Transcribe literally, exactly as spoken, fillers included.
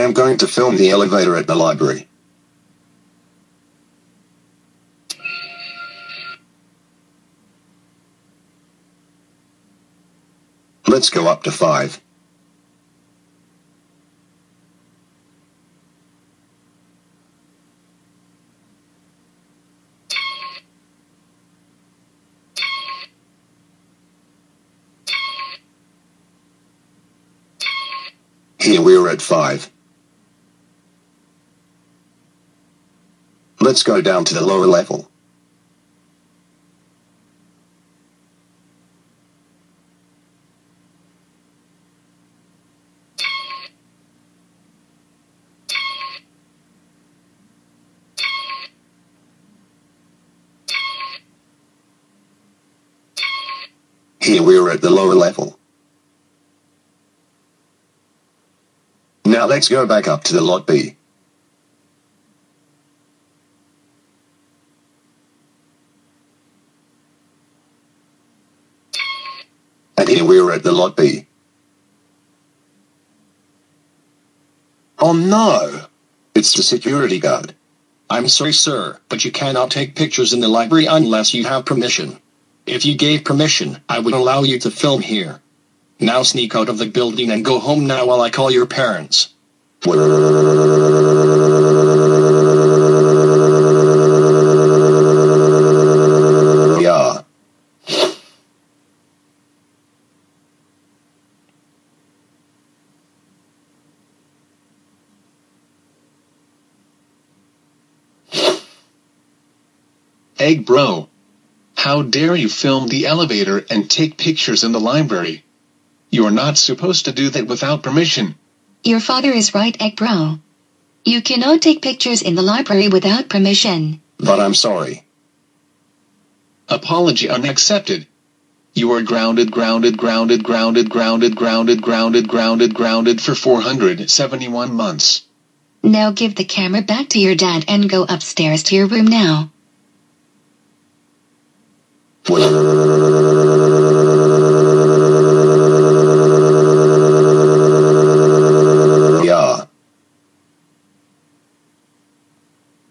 am going to film the elevator at the library. Let's go up to five. Here we are at five. Let's go down to the lower level. Here we are at the lower level. Now let's go back up to the lot B. And here we are at the lot B. Oh no! It's the security guard. I'm sorry, sir, but you cannot take pictures in the library unless you have permission. If you gave permission, I would allow you to film here. Now sneak out of the building and go home now while I call your parents. Yeah. Egg bro. How dare you film the elevator and take pictures in the library? You're not supposed to do that without permission. Your father is right, Egg bro. You cannot take pictures in the library without permission. But I'm sorry. Apology unaccepted. You are grounded, grounded, grounded, grounded, grounded, grounded, grounded, grounded, grounded for four hundred seventy-one months. Now give the camera back to your dad and go upstairs to your room now.